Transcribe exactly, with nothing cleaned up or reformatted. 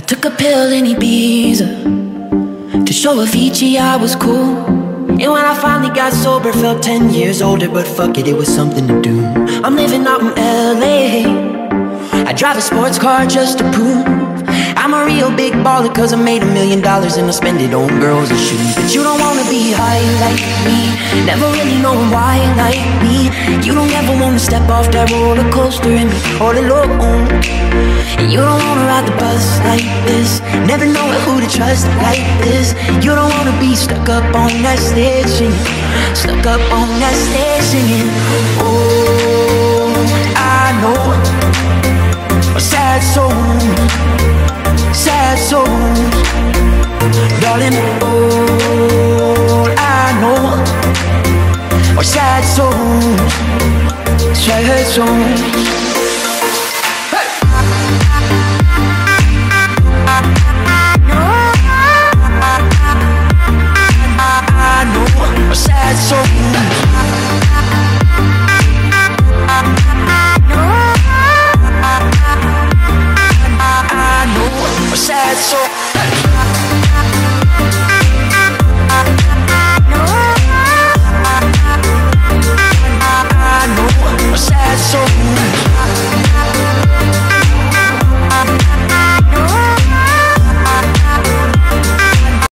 Took a pill in Ibiza to show Avicii I was cool. And when I finally got sober, felt ten years older. But fuck it, it was something to do. I'm living out in L A. I drive a sports car just to prove I'm a real big baller, cause I made a million dollars and I spend it on girls and shoes. But you don't wanna be high like me, never really knowing why like me. You don't ever wanna step off that roller coaster and be all alone. And you don't wanna ride the bus like this, never knowing who to trust like this. You don't wanna be stuck up on that stage singing, stuck up on that stage singing. Oh, I know a sad soul, sad souls, darling. All I know are sad souls, sad souls. I know are sad souls. Sad soul.